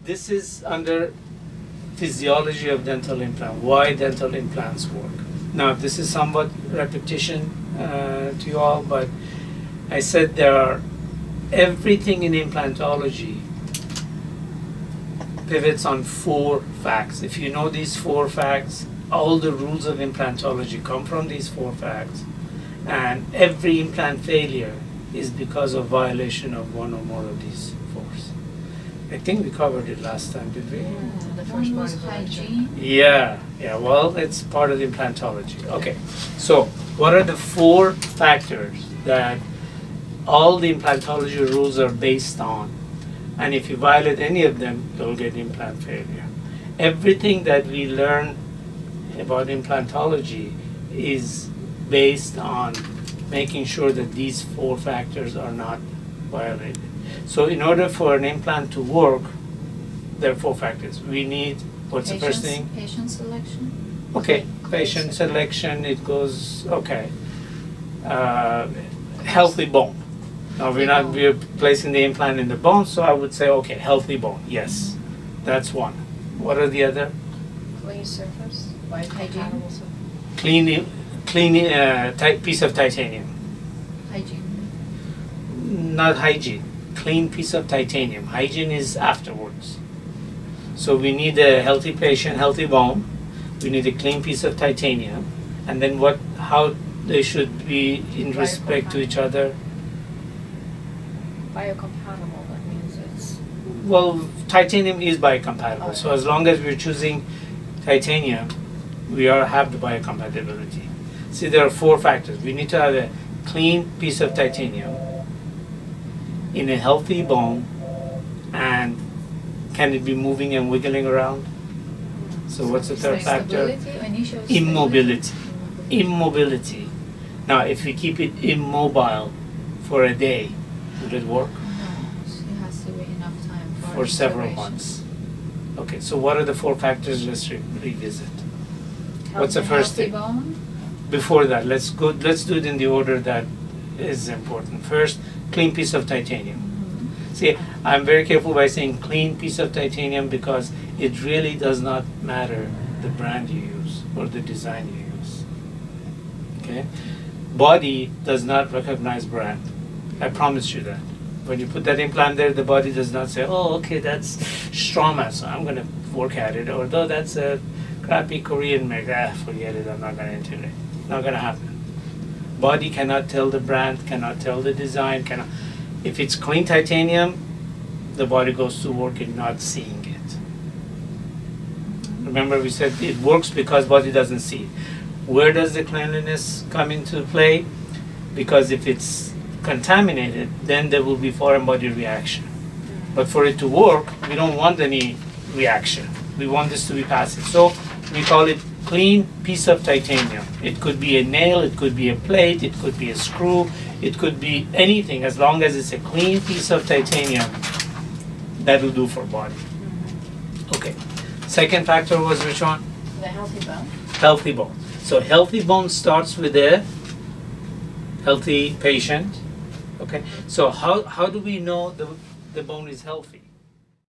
this is under physiology of dental implant, why dental implants work. Now, this is somewhat repetition to you all, but I said there are everything in implantology pivots on 4 facts. If you know these 4 facts, all the rules of implantology come from these 4 facts, and every implant failure is because of violation of one or more of these 4s. I think we covered it last time, did we? Yeah, the first part of hygiene. Yeah, well, it's part of the implantology. Okay, so what are the 4 factors that all the implantology rules are based on? And if you violate any of them, you'll get implant failure. Everything that we learn about implantology is based on making sure that these 4 factors are not violated. So in order for an implant to work, there are 4 factors. We need, what's the first thing? Patient selection. Okay, patient selection, it goes, okay. Healthy bone. Now we're placing the implant in the bone, so I would say, okay, healthy bone, yes. That's one. What are the other? Clean surface, biocompatible surface. Clean piece of titanium. Hygiene. Not hygiene. Clean piece of titanium. Hygiene is afterwards. So we need a healthy patient, healthy bone. We need a clean piece of titanium. And then how they should be in respect to each other. Biocompatible, that means it's... Well, titanium is biocompatible. So as long as we're choosing titanium, we have the biocompatibility. See, there are 4 factors. We need to have a clean piece of titanium in a healthy bone, and can it be moving and wiggling around? So what's the third factor? Immobility. Immobility. Now, if we keep it immobile for a day, would it work? No, it has to wait enough time for several months. Okay, so what are the 4 factors? Let's revisit. What's the first thing? Bone. Before that, let's do it in the order that is important. First, clean piece of titanium. See, I'm very careful by saying clean piece of titanium because it really does not matter the brand you use or the design you use. Okay? Body does not recognize brand. I promise you that. When you put that implant there, the body does not say, oh, okay, that's Stroma, so I'm going to work at it. Or though that's a crappy Korean make, forget it, I'm not going to integrate. Not going to happen. Body cannot tell the brand, cannot tell the design, cannot. If it's clean titanium, the body goes to work in not seeing it. Remember we said it works because body doesn't see it. Where does the cleanliness come into play? Because if it's contaminated, then there will be foreign body reaction. But for it to work, we don't want any reaction. We want this to be passive. So we call it clean piece of titanium. It could be a nail, it could be a plate, it could be a screw, it could be anything. As long as it's a clean piece of titanium, that will do for body. Okay. Second factor was which one? The healthy bone. Healthy bone. So healthy bone starts with a healthy patient. Okay. So how do we know the bone is healthy?